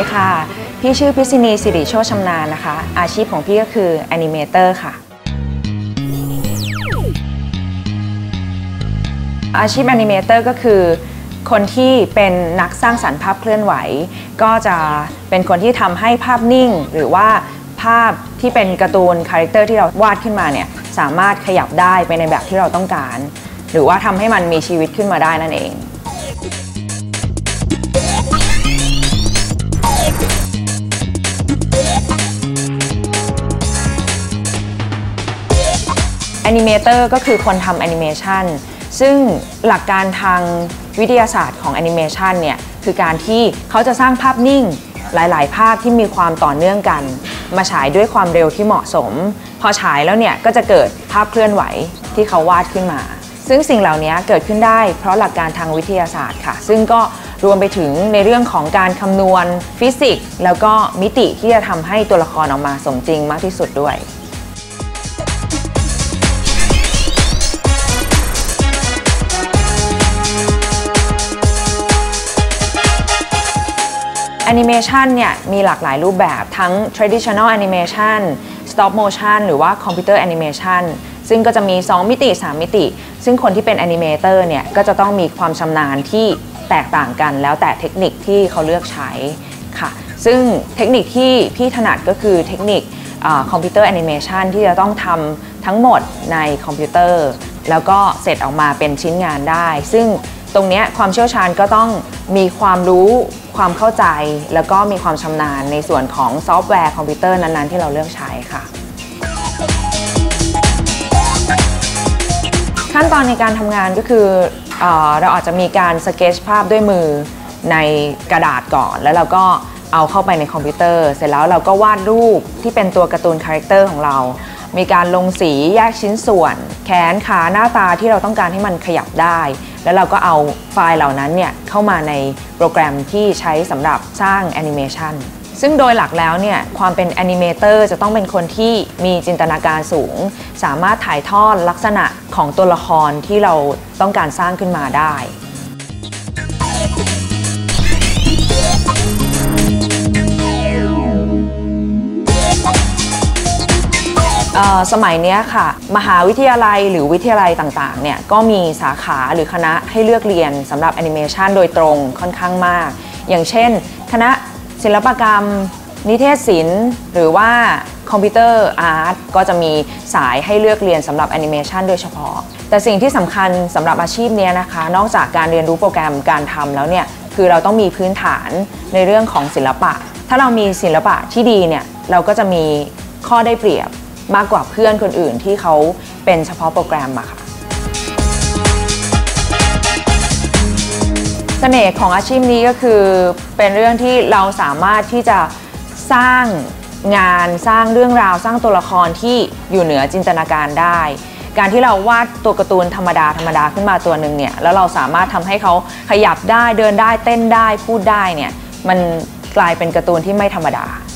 ดีค่ะพี่ชื่อพิษิณีสิริโชติชำนาญนะคะอาชีพของพี่ก็คือแอนิเมเตอร์ค่ะอาชีพแอนิเมเตอร์ก็คือคนที่เป็นนักสร้างสรรค์ภาพเคลื่อนไหวก็จะเป็นคนที่ทำให้ภาพนิ่งหรือว่าภาพที่เป็นการ์ตูนคาแรคเตอร์ที่เราวาดขึ้นมาเนี่ยสามารถขยับได้ไปในแบบที่เราต้องการหรือว่าทำให้มันมีชีวิตขึ้นมาได้นั่นเองแอนิเมเตอร์ก็คือคนทำแอนิเมชันซึ่งหลักการทางวิทยาศาสตร์ของแอนิเมชันเนี่ยคือการที่เขาจะสร้างภาพนิ่งหลายๆภาพที่มีความต่อเนื่องกันมาฉายด้วยความเร็วที่เหมาะสมพอฉายแล้วเนี่ยก็จะเกิดภาพเคลื่อนไหวที่เขาวาดขึ้นมาซึ่งสิ่งเหล่านี้เกิดขึ้นได้เพราะหลักการทางวิทยาศาสตร์ค่ะซึ่งก็รวมไปถึงในเรื่องของการคำนวณฟิสิกส์แล้วก็มิติที่จะทำให้ตัวละครออกมาสมจริงมากที่สุดด้วยแอนิเมชันเนี่ยมีหลากหลายรูปแบบทั้ง traditional animation stop motion หรือว่า computer animation ซึ่งก็จะมี2มิติ3มิติซึ่งคนที่เป็นแอนิเมเตอร์เนี่ยก็จะต้องมีความชำนาญที่แตกต่างกันแล้วแต่เทคนิคที่เขาเลือกใช้ค่ะซึ่งเทคนิคที่พี่ถนัดก็คือเทคนิคคอมพิวเตอร์แอนิเมชันที่จะต้องทำทั้งหมดในคอมพิวเตอร์แล้วก็เสร็จออกมาเป็นชิ้นงานได้ซึ่งตรงนี้ความเชี่ยวชาญก็ต้องมีความรู้ความเข้าใจแล้วก็มีความชำนาญในส่วนของซอฟต์แวร์คอมพิวเตอร์นั้นๆที่เราเลือกใช้ค่ะขั้นตอนในการทำงานก็คือเราอาจจะมีการสเก็ตช์ภาพด้วยมือในกระดาษก่อนแล้วเราก็เอาเข้าไปในคอมพิวเตอร์เสร็จแล้วเราก็วาดรูปที่เป็นตัวการ์ตูนคาแรคเตอร์ของเรามีการลงสีแยกชิ้นส่วนแขนขาหน้าตาที่เราต้องการให้มันขยับได้แล้วเราก็เอาไฟล์เหล่านั้นเนี่ยเข้ามาในโปรแกรมที่ใช้สำหรับสร้างแอนิเมชันซึ่งโดยหลักแล้วเนี่ยความเป็นแอนิเมเตอร์จะต้องเป็นคนที่มีจินตนาการสูงสามารถถ่ายทอดลักษณะของตัวละครที่เราต้องการสร้างขึ้นมาได้สมัยนี้ค่ะมหาวิทยาลัยหรือวิทยาลัยต่างๆเนี่ยก็มีสาขาหรือคณะให้เลือกเรียนสำหรับแอนิเมชันโดยตรงค่อนข้างมากอย่างเช่นคณะศิลปกรรมนิเทศศิลป์หรือว่าคอมพิวเตอร์อาร์ตก็จะมีสายให้เลือกเรียนสำหรับแอนิเมชันโดยเฉพาะแต่สิ่งที่สำคัญสำหรับอาชีพนี้นะคะนอกจากการเรียนรู้โปรแกรมการทำแล้วเนี่ยคือเราต้องมีพื้นฐานในเรื่องของศิลปะถ้าเรามีศิลปะที่ดีเนี่ยเราก็จะมีข้อได้เปรียบมากกว่าเพื่อนคนอื่นที่เขาเป็นเฉพาะโปรแกรมอะค่ะเสน่ห์ของอาชีพนี้ก็คือเป็นเรื่องที่เราสามารถที่จะสร้างงานสร้างเรื่องราวสร้างตัวละครที่อยู่เหนือจินตนาการได้การที่เราวาดตัวการ์ตูนธรรมดาขึ้นมาตัวหนึ่งเนี่ยแล้วเราสามารถทำให้เขาขยับได้เดินได้เต้นได้พูดได้เนี่ยมันกลายเป็นการ์ตูนที่ไม่ธรรมดา